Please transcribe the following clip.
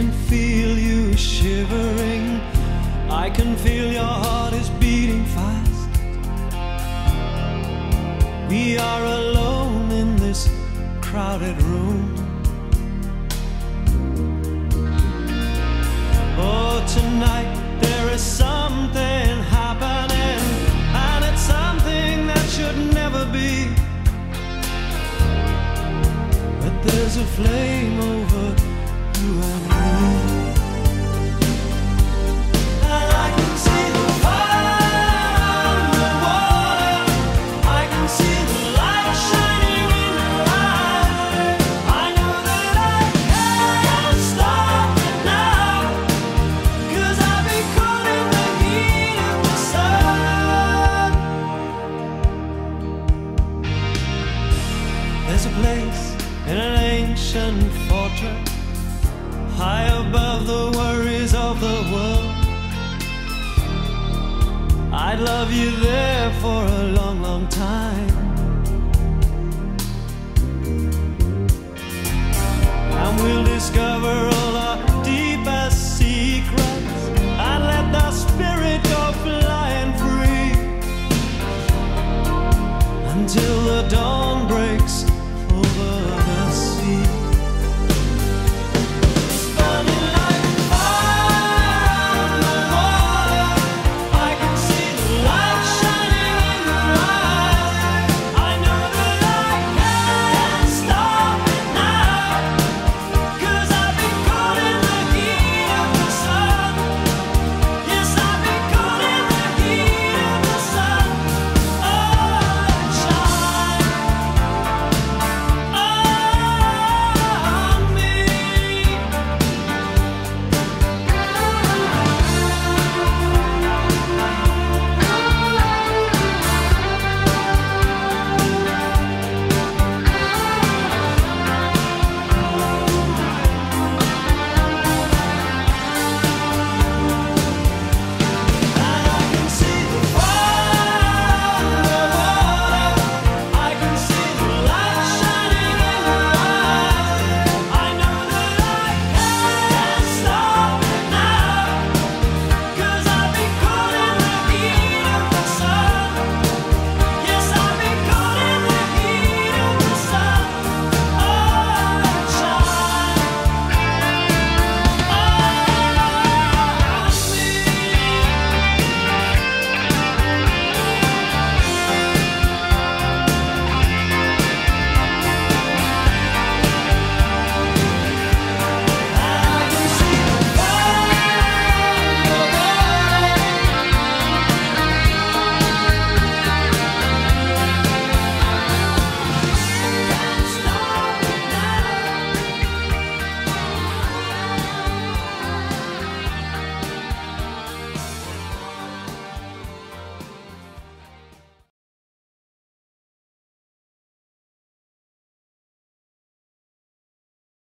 can feel you shivering. I can feel your heart is beating fast. We are alone in this crowded room. Oh, tonight there is something happening, and it's something that should never be. But there's a flame over you and me. And I can see the fire underwater. I can see the light shining in your eyes. I know that I can't stop it now, 'cause I'll be caught in the heat of the sun. There's a place in an ancient fortress, high above the worries of the world. I'd love you there for a long, long time. And we'll discover all our deepest secrets and let the spirit go flying free until the dawn breaks over the sea.